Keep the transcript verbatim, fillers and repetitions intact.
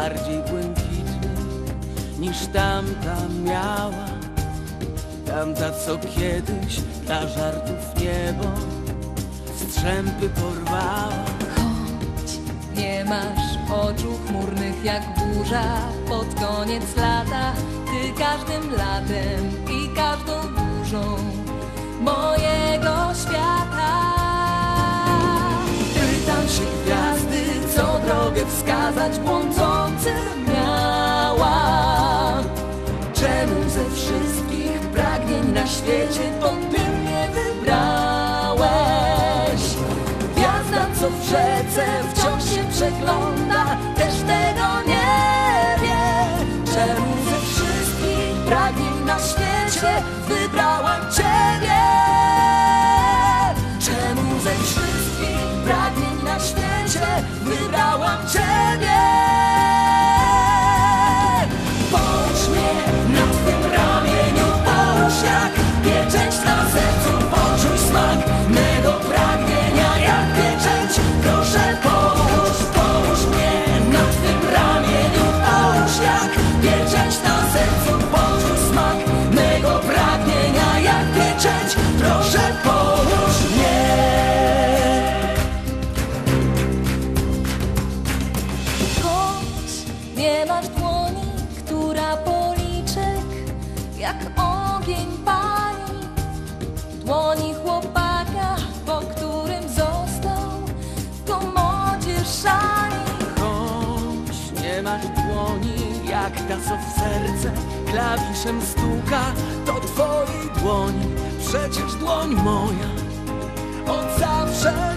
bardziej błękitny niż tamta miała. Tamta, co kiedyś dla żartów niebo strzępy porwała. Choć nie masz oczu chmurnych jak burza pod koniec lata, ty każdym latem i każdą burzą mojego świata. Pytam się gwiazdy, co drogę wskazać błądzącym miała. Czemu ze wszystkich pragnień na świecie to ty mnie wybrałeś? Gwiazda, co w rzece wciąż się przegląda, też tego nie wie. Czemu ze wszystkich pragnień na świecie wybrałam ciebie? Czemu ze wszystkich pragnień na świecie wybrałam ciebie? Połóż mnie na twym ramieniu, połóż jak pieczęć na sercu, poczuj smak mego pragnienia jak pieczęć. Proszę połóż, połóż mnie na twym ramieniu, połóż jak pieczęć na sercu, poczuj smak mego pragnienia jak pieczęć. Proszę połóż mnie. Choć nie masz dłoni, która policzek jak ogień pali, dłoni chłopaka, po którym został w komodzie szali. Choć nie masz dłoni jak ta, co w serce klawiszem stuka, to twojej dłoni przecież dłoń moja od zawsze